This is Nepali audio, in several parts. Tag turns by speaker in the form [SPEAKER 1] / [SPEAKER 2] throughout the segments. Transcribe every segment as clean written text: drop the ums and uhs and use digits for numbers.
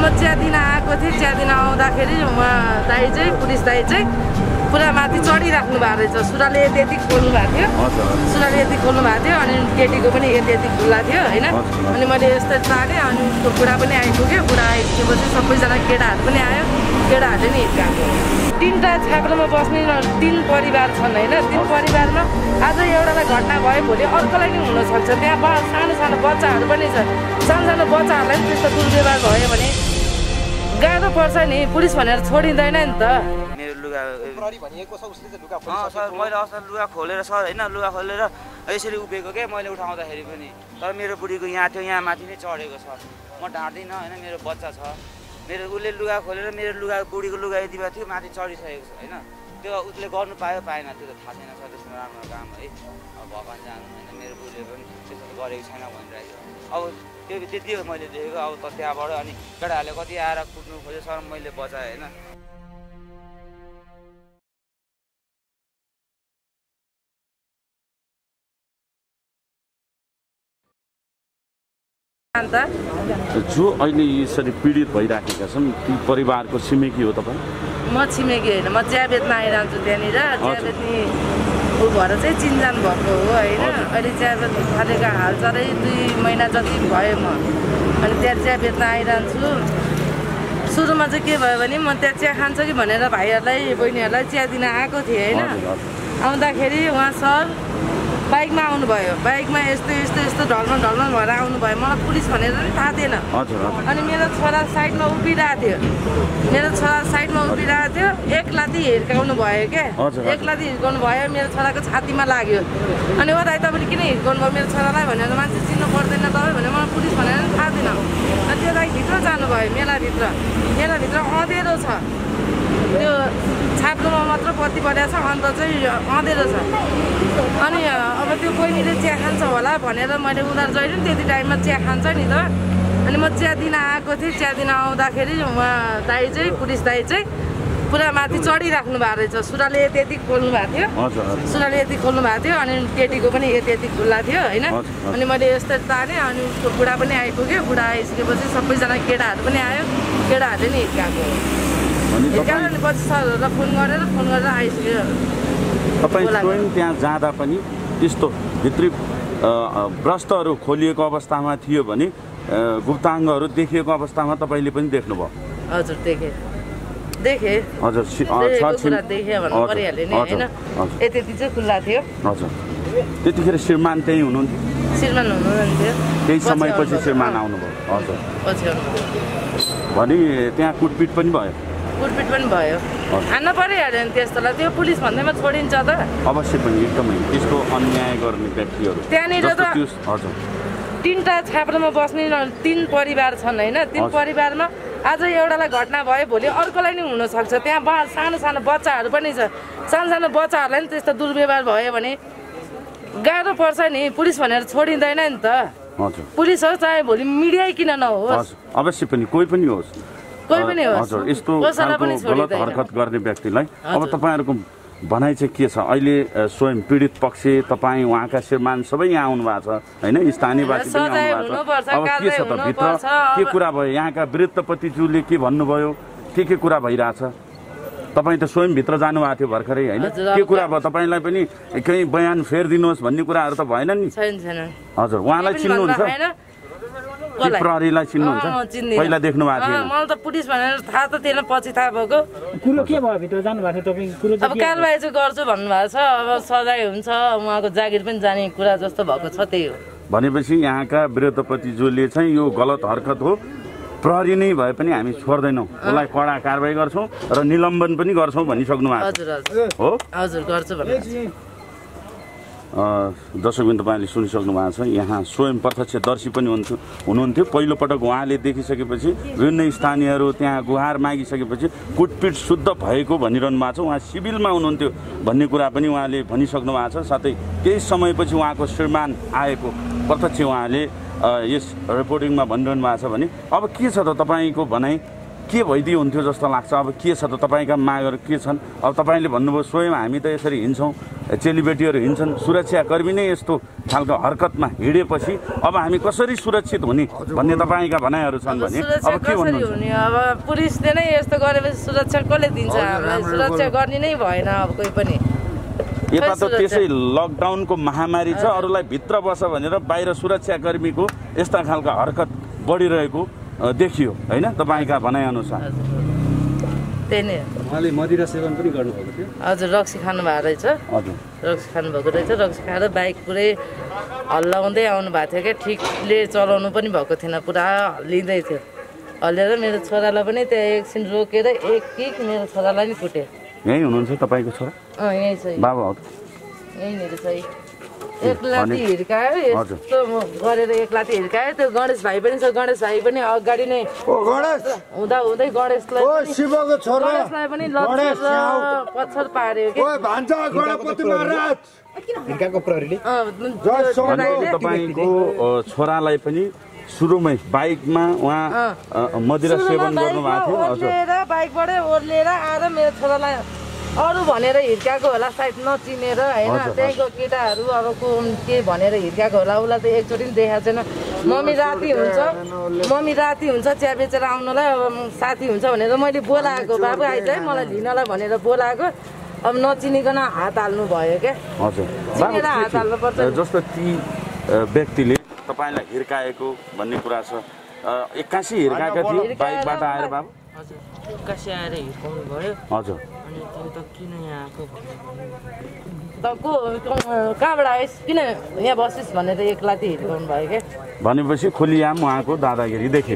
[SPEAKER 1] म चिया दिन आएको थिएँ। चिया दिन आउँदाखेरि उहाँ दाइ चाहिँ पुलिस दाइ चाहिँ पुरा माथि चढिराख्नु भएको रहेछ। सुराले यति खोल्नु भएको थियो, सुराले यति खोल्नु भएको थियो अनि केटीको पनि यति खुल्ला थियो होइन। अनि मैले यस्तो तानेँ अनि उसको बुढा पनि आइपुग्यो। बुढा आइसकेपछि सबैजना केटाहरू पनि आयो, केटाहरूले नि हिर्काएको। 3टा छाप्रोमा बस्ने 3 परिवार छन् होइन। 3 परिवारमा आज एउटालाई घटना भयो भोलि अर्कोलाई नि हुनसक्छ। त्यहाँ सानो सानो बच्चाहरू पनि छ। सानो सानो बच्चाहरूलाई पनि त्यस्तो दुर्व्यवहार भयो भने गाह्रो पर्छ नि। पुलिस भनेर छोडिँदैन नि त।
[SPEAKER 2] सर मैले अस्ति लुगा खोलेर सर होइन, लुगा खोलेर यसरी उभिएको क्या मैले उठाउँदाखेरि पनि। तर मेरो बुढीको यहाँ थियो, यहाँ माथि नै चढेको छ। म ढाँट्दिनँ होइन, मेरो बच्चा छ। मेरो उसले लुगा खोलेर मेरो लुगा बुढीको लुगा यति भए थियो माथि चढिसकेको छ होइन। त्यो उसले गर्नु पायो पाएन त्यो त थाहा छैन सर। त्यसमा राम्रो काम है, अब भगवान् जानु होइन। मेरो बुढीले पनि त्यस्तो गरेको छैन भनिरहेको छ। अब त्यो त्यति हो मैले देखेको। अब त त्यहाँबाट अनि केटाहरूले कति आएर कुट्नु खोज्यो सर, मैले बचाएँ होइन।
[SPEAKER 3] जो अहिले यसरी पीडित भइराखेका छन् ती परिवारको छिमेकी हो तपाईँ?
[SPEAKER 1] म छिमेकी होइन, म चिया बेच्न आइरहन्छु त्यहाँनिर। चिया बेच्ने ऊ भएर चाहिँ चिनजान भएको हो होइन। अहिले चिया बेच्नु थालेको हाल चाँडै 2 महिना जति भयो म। अनि त्यहाँ चिया बेच्न आइरहन्छु। सुरुमा चाहिँ के भयो भने म त्यहाँ चिया खान्छ कि भनेर भाइहरूलाई बहिनीहरूलाई चिया दिन आएको थिएँ होइन। आउँदाखेरि उहाँ सर बाइकमा आउनुभयो। बाइकमा यस्तो ढल्मल भएर आउनुभयो। मलाई पुलिस भनेर पनि थाहा थिएन। अनि मेरो छोरा साइडमा उभिरहेको थियो। एक लाती हिर्काउनु भयो क्या। एक लाती हिर्काउनु भयो, मेरो छोराको छातीमा लाग्यो। अनि हो दाइ तपाईँले किन हिर्काउनु भयो मेरो छोरालाई भनेर, मान्छे चिन्नु पर्दैन तपाईँ भने। मलाई पुलिस भनेर पनि थाहा थिएन। अनि त्यो दाइ भित्र जानुभयो। मेलाभित्र अँधेरो छ। त्यो छाप्रोमा मात्र बत्ती परेको छ, अन्त चाहिँ अँधेरो छ। अनि अब त्यो बहिनीले चिया खान्छ होला भनेर मैले उनीहरू जहिले पनि त्यति टाइममा चिया खान्छ नि त। अनि म चिया दिन आएको थिएँ। चिया दिन आउँदाखेरि उहाँ दाइ चाहिँ पुलिस दाइ चाहिँ पुरा माथि चढिराख्नु भएको रहेछ। सुराले यति खोल्नु भएको थियो, सुराले यति खोल्नु भएको थियो अनि केटीको पनि यति खुल्ला थियो होइन। अनि मैले यस्तो तानेँ अनि उसको बुढा पनि आइपुग्यो। बुढा आइसकेपछि सबैजना केटाहरू पनि आयो, केटाहरूले नि हिर्काएको। हिर्काएर पछि सरहरूलाई फोन गरेर आइसक्यो।
[SPEAKER 3] तपाईँ स्वयं त्यहाँ जाँदा पनि त्यस्तो भित्री भ्रष्टहरू खोलिएको अवस्थामा थियो भने गुप्ताङ्गहरू देखिएको अवस्थामा तपाईँले पनि देख्नुभयो?
[SPEAKER 1] हजुर देखेँ
[SPEAKER 3] हजुर।
[SPEAKER 1] देखेँ भन्नु परिहाल्यो नि होइन। यति चाहिँ खुल्ला थियो।
[SPEAKER 3] हजुर। त्यतिखेर श्रीमान त्यहीँ हुनुहुन्थ्यो?
[SPEAKER 1] श्रीमान हुनुहुन्थ्यो।
[SPEAKER 3] केही समयपछि श्रीमान आउनुभयो? हजुर।
[SPEAKER 1] पछि आउनुभयो
[SPEAKER 3] भने त्यहाँ कुटपिट पनि भयो?
[SPEAKER 1] कुटपिट पनि भयो। हान्न परिहाल्यो नि त्यस्तोलाई। त्यो पुलिस भन्दैमा छोडिन्छ त?
[SPEAKER 3] अवश्य पनि, एकदमै। त्यस्तो अन्याय गर्ने व्यक्तिहरू
[SPEAKER 1] त्यहाँनिर त 3टा छाप्रोमा बस्ने 3 परिवार छन् होइन। 3 परिवारमा आज एउटालाई घटना भयो भोलि अर्कोलाई नि हुनसक्छ। त्यहाँ सानो सानो बच्चाहरू पनि छ। सानो सानो बच्चाहरूलाई नि त्यस्तो दुर्व्यवहार भयो भने गाह्रो पर्छ नि। पुलिस भनेर छोडिँदैन नि त। पुलिस होस् चाहे भोलि मिडिया किन नहोस्,
[SPEAKER 3] अवश्य पनि कोही पनि होस्,
[SPEAKER 1] कोही पनि होस्।
[SPEAKER 3] हजुर। यस्तो गलत हरकत गर्ने व्यक्तिलाई अब तपाईँहरूको भनाइ चाहिँ के छ? अहिले स्वयं पीडित पक्ष तपाईँ, उहाँका श्रीमान सबै यहाँ आउनु भएको छ होइन, स्थानीयवासी पनि आउनु भएको छ। अब के छ त भित्र के कुरा भयो? यहाँका वृद्धपतिज्यूले के भन्नुभयो? के कुरा भइरहेछ? तपाईँ त स्वयं भित्र जानुभएको थियो भर्खरै होइन। के कुरा भयो? तपाईँलाई पनि केही बयान फेरिदिनुहोस् भन्ने कुराहरू त भएन नि? हजुर। उहाँलाई चिन्नुहुन्छ? प्रहरीलाई चिन्नुहुन्छ? पहिला देख्नु भएको थिएन?
[SPEAKER 1] मलाई त पुलिस भनेर थाहा त थिएन, पछि थाहा भएको।
[SPEAKER 4] कुरो के भयो? भित्र जानु भएको थियो तपाईँ?
[SPEAKER 1] अब कारबाही चाहिँ गर्छु भन्नुभएको छ। अब सजाय हुन्छ, उहाँको जागिर पनि जाने कुरा जस्तो भएको छ। त्यही हो
[SPEAKER 3] भनेपछि यहाँका वृद्धपतिज्यूले चाहिँ यो गलत हरकत हो, प्रहरी नै भए पनि हामी छोड्दैनौँ, उसलाई कडा कारबाही गर्छौँ र निलम्बन पनि गर्छौँ भनिसक्नु भएको हो?
[SPEAKER 1] हजुर गर्छु भन्नु।
[SPEAKER 3] दर्शकबिन तपाईँले सुनिसक्नु भएको छ। यहाँ स्वयं प्रत्यक्षदर्शी पनि हुनुहुन्थ्यो। पहिलोपटक उहाँले देखिसकेपछि विभिन्न स्थानीयहरू त्यहाँ गुहार मागिसकेपछि कुटपिट शुद्ध भएको भनिरहनु भएको छ। उहाँ सिभिलमा हुनुहुन्थ्यो भन्ने कुरा पनि उहाँले भनिसक्नु भएको छ। साथै केही समयपछि उहाँको श्रीमान आएको प्रत्यक्ष उहाँले यस रिपोर्टिङमा भनिरहनु भएको छ भने अब के छ त तपाईँको भनाइ? के भइदियो हुन्थ्यो जस्तो लाग्छ? अब के छ त तपाईँका मागहरू के छन्? अब तपाईँले भन्नुभयो स्वयं हामी त यसरी हिँड्छौँ, चेलीबेटीहरू हिँड्छन्, सुरक्षाकर्मी नै यस्तो खालको हरकतमा हिँडेपछि अब हामी कसरी सुरक्षित हुने भन्ने तपाईँका भनाइहरू छन् भने अब के भन्नुहुन्छ?
[SPEAKER 1] अब पुलिसले नै यस्तो गरेपछि सुरक्षा कसले दिन्छ? हामीलाई सुरक्षा गर्ने नै भएन अब कोही पनि।
[SPEAKER 3] यता त त्यसै लकडाउनको महामारी छ, अरूलाई भित्र बस भनेर बाहिर सुरक्षाकर्मीको यस्ता खालका हरकत बढिरहेको देखियो होइन तपाईँका भनाइअनुसार?
[SPEAKER 1] त्यही नै
[SPEAKER 5] उहाँले मदिरा सेवन पनि गर्नुभएको थियो?
[SPEAKER 1] हजुर, रक्सी खानुभएको रहेछ।
[SPEAKER 3] हजुर,
[SPEAKER 1] रक्सी खानुभएको रहेछ। रक्सी खाएर बाइक पुरै हल्लाउँदै आउनु भएको थियो क्या, ठिकले चलाउनु पनि भएको थिएन, पुरा हल्लिँदै थियो। हल्लिएर मेरो छोरालाई पनि त्यहाँ एकछिन रोकेर एक किक मेरो छोरालाई नि कुटे।
[SPEAKER 3] यहीँ हुनुहुन्छ तपाईँको छोरा?
[SPEAKER 1] यहीँ छ,
[SPEAKER 3] बाबा हो?
[SPEAKER 1] यहीँनिर छ। एक लाठी हिर्कायो, यस्तो गरेर एक लाठी हिर्कायो। त्यो गणेश भाइ पनि छ, गणेश भाइ पनि अगाडि नै हुँदा हुँदै गणेशलाई पनि पछाड पार्यो कि
[SPEAKER 3] तपाईँको छोरालाई पनि सुरुमै बाइकमा उहाँ मदिरा सेवन गर्नुभएको थियो?
[SPEAKER 1] बाइकबाटै ओर्लिएर आएर मेरो छोरालाई अरू भनेर हिर्काएको होला, सायद नचिनेर होइन। त्यहीँको केटाहरू अब को के भनेर हिर्काएको होला। उसलाई त एकचोटि पनि देखाएको छैन। मम्मी राति हुन्छ चिया बेचेर आउनलाई, अब साथी हुन्छ भनेर मैले बोलाएको, बाबु आइज है मलाई लिनलाई भनेर बोलाएको। अब नचिनिकन हात हाल्नु भयो क्या।
[SPEAKER 3] हजुर,
[SPEAKER 1] चिनेर हात हाल्नुपर्छ।
[SPEAKER 3] जस्तो ती व्यक्तिले तपाईँलाई हिर्काएको भन्ने कुरा छ, एक्कासी हिर्काएका थियो बाइकबाट आएर? बाबु
[SPEAKER 1] हजुर, एक्कासी आएर हिर्काउनु भयो।
[SPEAKER 3] हजुर,
[SPEAKER 1] अनि त्यो त किन यहाँ आएको कहाँबाट आइस्, किन यहाँ बसिस् भनेर एक लाठी हिर्काउनु भयो क्या।
[SPEAKER 3] भनेपछि खुलियाम उहाँको दादागिरी देखे।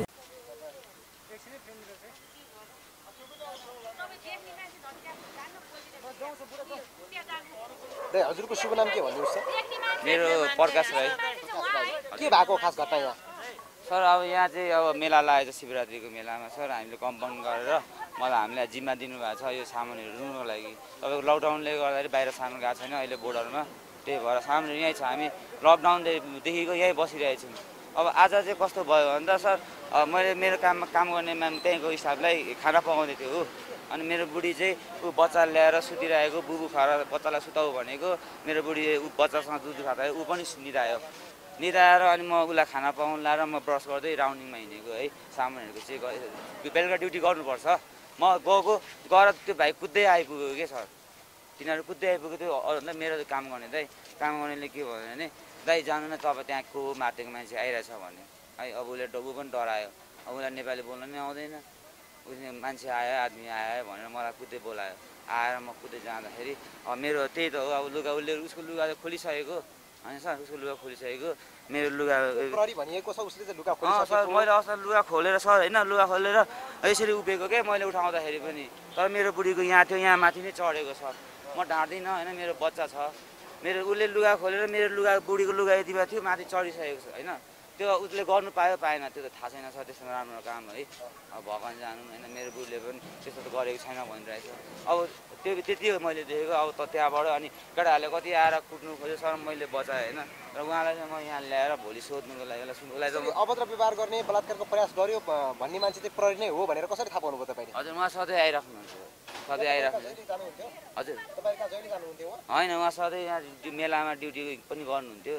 [SPEAKER 6] हजुरको शुभ नाम के भन्नुहोस् सर?
[SPEAKER 2] मेरो प्रकाश राई।
[SPEAKER 6] के भएको खास घटना यहाँ?
[SPEAKER 2] सर अब यहाँ चाहिँ अब मेला लागेको छ, शिवरात्रिको मेलामा सर हामीले कम्पाउन्ड गरेर मलाई हामीलाई जिम्मा दिनुभएको छ यो सामानहरू रुनुको लागि। तपाईँको लकडाउनले गर्दाखेरि बाहिर सामान गएको छैन अहिले बोर्डरमा, त्यही भएर सामानहरू यहीँ छ। हामी लकडाउनदेखिको यहीँ बसिरहेछौँ। अब आज चाहिँ कस्तो भयो भन्दा सर मैले मेरो काम गर्ने म्याम त्यहीँको स्टाफलाई खाना पकाउँदै थियो हो। अनि मेरो बुढी चाहिँ ऊ बच्चा ल्याएर सुतिरहेको, बुबु खुवाएर बच्चालाई सुताउ भनेको, मेरो बुढी ऊ बच्चासँग दुध खाँदा ऊ पनि निदायो। निदाएर अनि म उसलाई खाना पकाउनु लाएर म ब्रस गर्दै राउन्डिङमा हिँडेको है। सामानहरूको चाहिँ बेलुका ड्युटी गर्नुपर्छ। म गएर त्यो भाइ कुद्दै आइपुग्यो कि सर, तिनीहरू कुद्दै आइपुग्यो। त्यो मेरो काम गर्ने दाइ, काम गर्नेले के भन्यो भने दाइ जानु न तपाईँ त्यहाँ को मातेको मान्छे आइरहेछ भन्यो है। अब उसले ऊ पनि डरायो, अब उसलाई नेपाली बोल्न पनि आउँदैन। उसले मान्छे आयो, आदमी आयो भनेर मलाई कुद्दै बोलायो। आएर म कुद्दै जाँदाखेरि मेरो त्यही त हो, अब लुगा उसको लुगा खोलिसकेको होइन सर, उसको लुगा खोलिसकेको। मेरो लुगा सर मैले अस्ति लुगा खोलेर सर होइन, लुगा खोलेर यसरी उभिएको क्या मैले उठाउँदाखेरि पनि। तर मेरो बुढीको यहाँ थियो, यहाँ माथि नै चढेको सर। म ढाँट्दिनँ होइन, मेरो बच्चा छ। मेरो उसले लुगा खोलेर मेरो लुगा बुढीको लुगा यति बेला थियो माथि चढिसकेको छ होइन। त्यो उसले गर्नु पायो पाएन त्यो त थाहा छैन सर, त्यस्तो राम्रो काम है। अब भगवान जानु होइन, मेरो बुढीले पनि त्यस्तो त गरेको छैन भनिरहेछ। अब त्यो त्यति हो मैले देखेको। अब त त्यहाँबाट अनि केटाहरूले कति आएर कुट्नु खोज्यो सर, मैले बचाएँ होइन। र उहाँलाई चाहिँ म यहाँ ल्याएर भोलि सोध्नुको लागि उसलाई चाहिँ
[SPEAKER 6] अभद्र व्यवहार गर्ने बलात्कारको प्रयास गर्यो भन्ने मान्छे चाहिँ प्रहरी नै हो भनेर कसरी थाहा पाउनुभयो तपाईँले?
[SPEAKER 2] हजुर, उहाँ सधैँ आइराख्नुहुन्थ्यो, सधैँ आइराख्नुहुन्छ। हजुर होइन, उहाँ सधैँ यहाँ मेलामा ड्युटी पनि गर्नुहुन्थ्यो।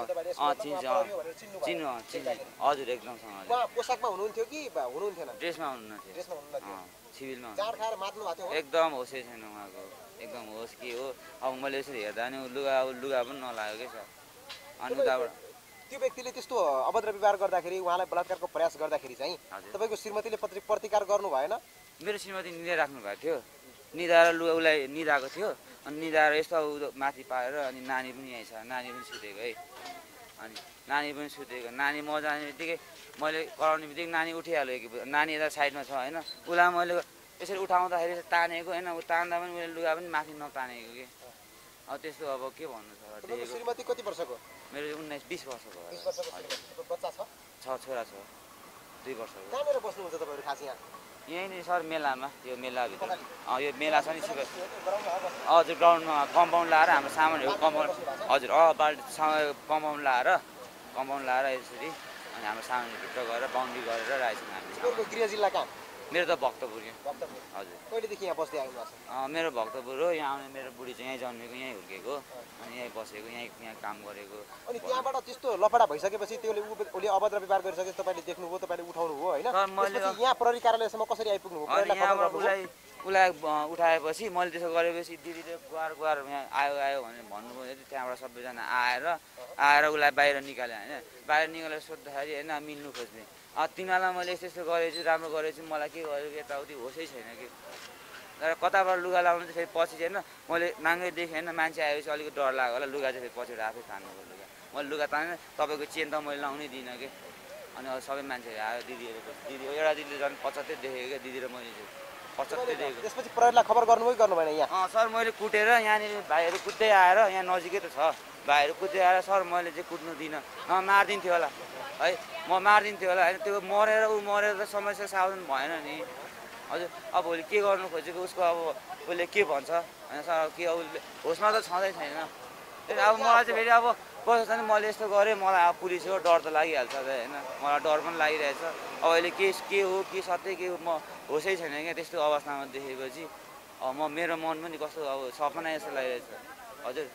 [SPEAKER 2] चिन्नु हजुर एकदमसँग।
[SPEAKER 6] पोसाकमा हुनुहुन्थ्यो कि हुनुहुन्थेन?
[SPEAKER 2] ड्रेसमा हुनुहुन्थ्यो, सिभिलमा। एकदम होसै छैन उहाँको, एकदम होस् के हो। अब मैले यसरी हेर्दा नि लुगा पनि नलाग्यो कि सर। अनि उताबाट
[SPEAKER 6] त्यो व्यक्तिले त्यस्तो अभद्र व्यवहार गर्दाखेरि, उहाँलाई बलात्कारको प्रयास गर्दाखेरि चाहिँ तपाईँको श्रीमतीले प्रतिकार गर्नु भएन?
[SPEAKER 2] मेरो श्रीमती निदाइराख्नु भएको थियो, निदाएर लुगा उसलाई निदाएको थियो। अनि निदाएर यस्तो माथि पारेर अनि नानी पनि यहीँ छ, नानी पनि सुतेको है। अनि नानी पनि सुतेको, नानी म जाने बित्तिकै मैले कराउने बित्तिकै नानी उठिहाल्यो कि नानी यता साइडमा छ होइन। उसलाई मैले यसरी उठाउँदाखेरि तानेको होइन, ऊ तान्दा पनि उसले लुगा पनि माथि नतानेको कि। अब त्यस्तो अब के भन्नु छ।
[SPEAKER 6] श्रीमती कति वर्षको?
[SPEAKER 2] मेरो 19-20 वर्षको।
[SPEAKER 6] 20 वर्षको बच्चा छ?
[SPEAKER 2] छोरा छ 2 वर्षको।
[SPEAKER 6] कहाँनिर बस्नुहुन्छ तपाईँहरू खास यहाँ?
[SPEAKER 2] यहीँ नै सर मेलामा, यो मेलाभित्र यो मेला छ नि शिव। हजुर ग्राउन्डमा कम्पाउन्ड लाएर हाम्रो सामानहरू कम्पाउन्ड हजुर कम्पाउन्ड लाएर यसरी अनि हाम्रो सामानहरू भित्र गएर बााउन्ड्री गरेर राखेछौँ हामीले।
[SPEAKER 6] गृह जिल्ला कहाँ?
[SPEAKER 2] मेरो त भक्तपुर यहाँ
[SPEAKER 6] भक्तपुर
[SPEAKER 2] हजुर
[SPEAKER 6] कहिलेदेखि यहाँ बस्दै आउनु भएको छ
[SPEAKER 2] मेरो भक्तपुर हो यहाँ आउने मेरो बुढी चाहिँ यहीँ जन्मेको यहीँ हुर्केको अनि यहीँ बसेको यहाँ काम गरेको
[SPEAKER 6] अनि त्यहाँबाट त्यस्तो लफडा भइसकेपछि त्यसले उसले अभद्र व्यवहार गरिसकेपछि तपाईँले देख्नुभयो तपाईँले उठाउनु भयो होइन त्यसपछि यहाँ प्रहरी कार्यालयसम्म कसरी आइपुग्नु भयो
[SPEAKER 2] उसलाई उठाएपछि मैले त्यसो गरेपछि दिदीले गुहार यहाँ आयो भनेर भन्नुभयो त्यहाँबाट सबैजना आएर उसलाई बाहिर निकाल्यो होइन बाहिर निकालेर सोद्धाखेरि होइन मिल्नु खोज्ने तिमीलाई मैले यस्तो गरेछु राम्रो गरेछु मलाई के गरेको यताउति होसै छैन कि तर कताबाट लुगा लाउनु चाहिँ फेरि पछि चाहिँ होइन मैले नाङ्गै देखेँ होइन मान्छे आएपछि अलिक डर लाग्यो होला लुगा चाहिँ फेरि पछाडि आफै तान्नुको लुगा मैले लुगा तानेँ तपाईँको चेन त मैले लाउनै दिइनँ कि अनि सबै मान्छेहरू आयो दिदीहरू दिदी एउटा दिदीले झन् 75 देखेको क्या दिदी र मैले चाहिँ 75 देखेको
[SPEAKER 6] त्यसपछि प्रहरीलाई खबर गर्नुभयो कि गर्नु भएन यहाँ
[SPEAKER 2] सर मैले कुटेर यहाँनिर भाइहरू कुद्दै आएर यहाँ नजिकै त छ भाइहरू कुद्दै आएर सर मैले चाहिँ कुद्नु दिइनँ मारिदिन्थ्यो होला है म मारिदिन्थ्यो होला होइन त्यो मरेर त समस्या सावधान भएन नि हजुर अब भोलि के गर्नु खोजेको उसको अब उसले के भन्छ होइन सर के अब होसमा त छँदै छैन अब मलाई चाहिँ फेरि अब कस्तो छ नि मैले यस्तो गरेँ मलाई अब पुलिस हो डर त लागिहाल्छ होइन मलाई डर पनि लागिरहेछ अब अहिले के हो के सत्य के हो म होसै छैन क्या त्यस्तो अवस्थामा देखेपछि अब मेरो मन पनि कस्तो अब सपना जस्तो लागिरहेछ हजुर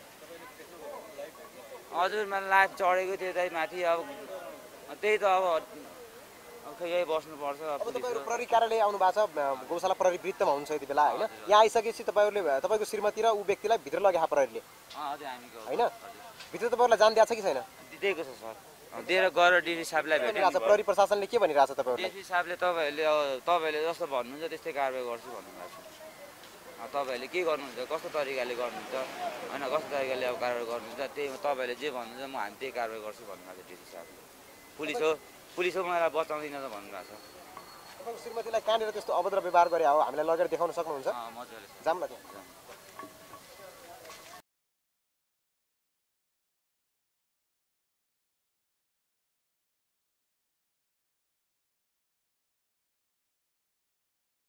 [SPEAKER 2] हजुर मलाई लाइफ चढेको थियो त्यही माथि अब त्यही त अब खै यही बस्नुपर्छ
[SPEAKER 6] अब तपाईँहरू प्रहरी कार्यालय आउनु भएको छ गौशाला प्रहरी वृत्तमा हुनुहुन्छ यति बेला होइन यहाँ आइसकेपछि तपाईँहरूले तपाईँको श्रीमती र ऊ व्यक्तिलाई भित्र लगे प्रहरीले
[SPEAKER 2] हजुर हामी
[SPEAKER 6] होइन भित्र तपाईँहरूलाई जान दिएको छ कि छैन
[SPEAKER 2] दिएको छ सर दिएर गएर डिसी साहबलाई भेटेँ
[SPEAKER 6] प्रहरी प्रशासनले के भनिरहेछ तपाईँहरूलाई
[SPEAKER 2] डिसी साहबले तपाईँहरूले जस्तो भन्नुहुन्छ त्यस्तै कारवाही गर्छु भन्नुभएको छ तपाईँहरूले के गर्नुहुन्छ कस्तो तरिकाले गर्नुहुन्छ होइन कस्तो तरिकाले अब कारवाही गर्नुहुन्छ त्यही तपाईँहरूले जे भन्नुहुन्छ म हामी त्यही कारवाही गर्छु भन्नुभएको छ डिसी साहबले पुलिस हो मलाई बचाउँदिन त भन्नुभएको छ
[SPEAKER 6] श्रीमतीलाई कहाँनिर त्यस्तो अभद्र व्यवहार गरे हो हामीलाई लगेर देखाउन सक्नुहुन्छ
[SPEAKER 2] मजाले
[SPEAKER 6] जाम न त्यहाँ